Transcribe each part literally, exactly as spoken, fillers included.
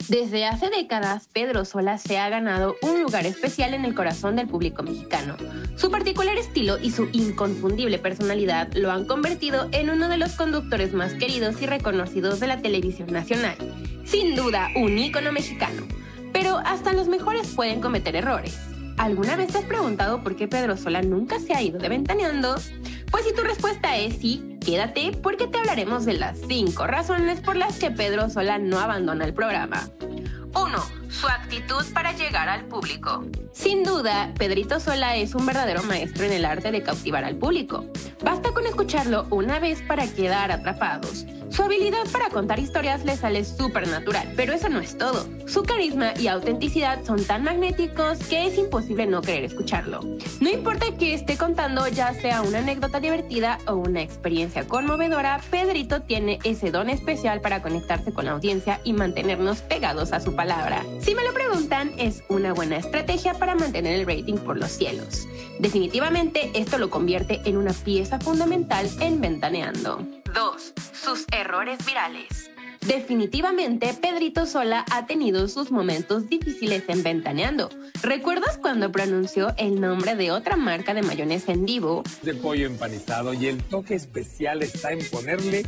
Desde hace décadas, Pedro Sola se ha ganado un lugar especial en el corazón del público mexicano. Su particular estilo y su inconfundible personalidad lo han convertido en uno de los conductores más queridos y reconocidos de la televisión nacional. Sin duda, un ícono mexicano. Pero hasta los mejores pueden cometer errores. ¿Alguna vez te has preguntado por qué Pedro Sola nunca se ha ido de Ventaneando? Pues si tu respuesta es sí, quédate porque te hablaremos de las cinco razones por las que Pedro Sola no abandona el programa. uno. Su actitud para llegar al público. Sin duda, Pedrito Sola es un verdadero maestro en el arte de cautivar al público. Basta con escucharlo una vez para quedar atrapados. Su habilidad para contar historias le sale súper natural, pero eso no es todo. Su carisma y autenticidad son tan magnéticos que es imposible no querer escucharlo. No importa que esté contando ya sea una anécdota divertida o una experiencia conmovedora, Pedrito tiene ese don especial para conectarse con la audiencia y mantenernos pegados a su palabra. Si me lo preguntan, es una buena estrategia para mantener el rating por los cielos. Definitivamente, esto lo convierte en una pieza fundamental en Ventaneando. dos. Sus errores virales. Definitivamente, Pedrito Sola ha tenido sus momentos difíciles en Ventaneando. ¿Recuerdas cuando pronunció el nombre de otra marca de mayonesa en vivo? De pollo empanizado y el toque especial está en ponerle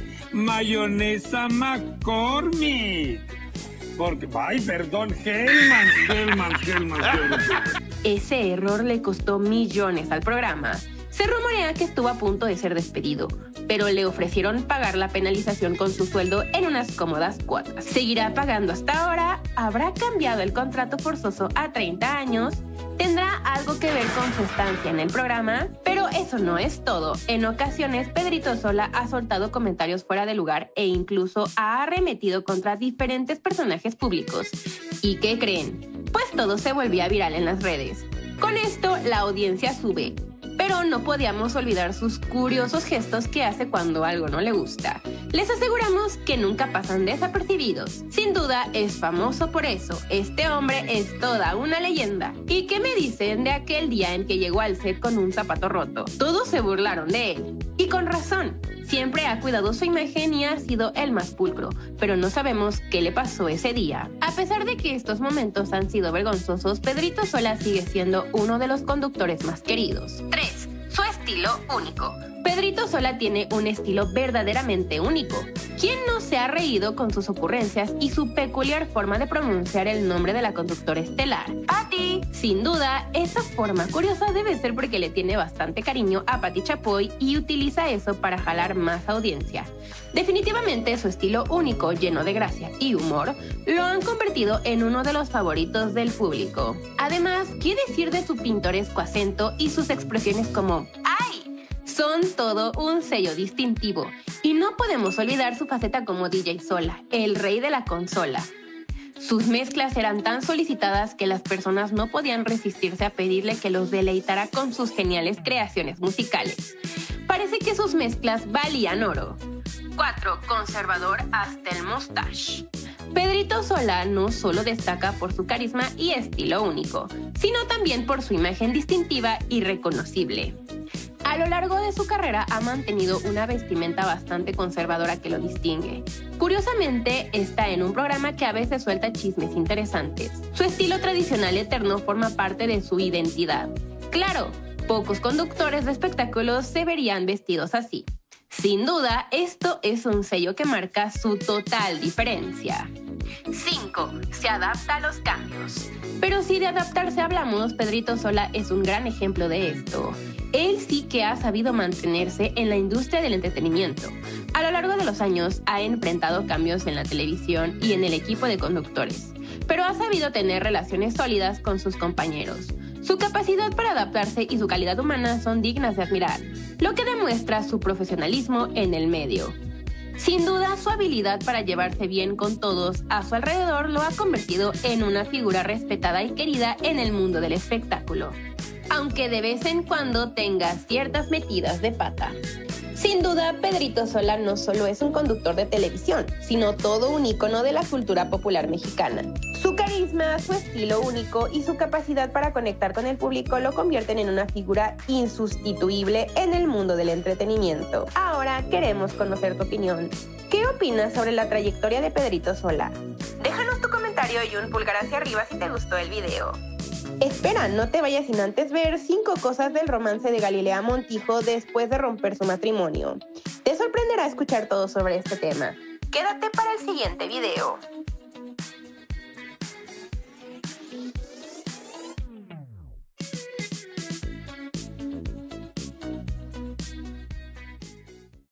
mayonesa McCormick. Porque, ay, perdón, Hellmann's, Hellmann's, Hellmann's, Hellmann's. Ese error le costó millones al programa. Se rumorea que estuvo a punto de ser despedido, pero le ofrecieron pagar la penalización con su sueldo en unas cómodas cuotas. ¿Seguirá pagando hasta ahora? ¿Habrá cambiado el contrato forzoso a treinta años? ¿Tendrá algo que ver con su estancia en el programa? Pero eso no es todo. En ocasiones, Pedrito Sola ha soltado comentarios fuera de lugar e incluso ha arremetido contra diferentes personajes públicos. ¿Y qué creen? Pues todo se volvía viral en las redes. Con esto, la audiencia sube. Pero no podíamos olvidar sus curiosos gestos que hace cuando algo no le gusta. Les aseguramos que nunca pasan desapercibidos. Sin duda, es famoso por eso. Este hombre es toda una leyenda. ¿Y qué me dicen de aquel día en que llegó al set con un zapato roto? Todos se burlaron de él. Y con razón. Siempre ha cuidado su imagen y ha sido el más pulcro, pero no sabemos qué le pasó ese día. A pesar de que estos momentos han sido vergonzosos, Pedrito Sola sigue siendo uno de los conductores más queridos. tres. Su estilo único. Pedrito Sola tiene un estilo verdaderamente único. ¿Quién no se ha reído con sus ocurrencias y su peculiar forma de pronunciar el nombre de la conductora estelar? ¡Pati! Sin duda, esa forma curiosa debe ser porque le tiene bastante cariño a Pati Chapoy y utiliza eso para jalar más audiencia. Definitivamente, su estilo único, lleno de gracia y humor, lo han convertido en uno de los favoritos del público. Además, ¿qué decir de su pintoresco acento y sus expresiones como ¡ay! Son todo un sello distintivo. Y no podemos olvidar su faceta como D J Sola, el rey de la consola. Sus mezclas eran tan solicitadas que las personas no podían resistirse a pedirle que los deleitara con sus geniales creaciones musicales. Parece que sus mezclas valían oro. cuatro. Conservador hasta el mustache. Pedrito Sola no solo destaca por su carisma y estilo único, sino también por su imagen distintiva y reconocible. A lo largo de su carrera ha mantenido una vestimenta bastante conservadora que lo distingue. Curiosamente, está en un programa que a veces suelta chismes interesantes. Su estilo tradicional eterno forma parte de su identidad. Claro, pocos conductores de espectáculos se verían vestidos así. Sin duda, esto es un sello que marca su total diferencia. cinco. Se adapta a los cambios. Pero si de adaptarse hablamos, Pedrito Sola es un gran ejemplo de esto. Él sí que ha sabido mantenerse en la industria del entretenimiento. A lo largo de los años ha enfrentado cambios en la televisión y en el equipo de conductores, pero ha sabido tener relaciones sólidas con sus compañeros. Su capacidad para adaptarse y su calidad humana son dignas de admirar, lo que demuestra su profesionalismo en el medio. Sin duda, su habilidad para llevarse bien con todos a su alrededor lo ha convertido en una figura respetada y querida en el mundo del espectáculo, aunque de vez en cuando tenga ciertas metidas de pata. Sin duda, Pedrito Sola no solo es un conductor de televisión, sino todo un ícono de la cultura popular mexicana. Su carisma, su estilo único y su capacidad para conectar con el público lo convierten en una figura insustituible en el mundo del entretenimiento. Ahora queremos conocer tu opinión. ¿Qué opinas sobre la trayectoria de Pedrito Sola? Déjanos tu comentario comentario y un pulgar hacia arriba si te gustó el video. Espera, no te vayas sin antes ver cinco cosas del romance de Galilea Montijo después de romper su matrimonio. Te sorprenderá escuchar todo sobre este tema. Quédate para el siguiente video.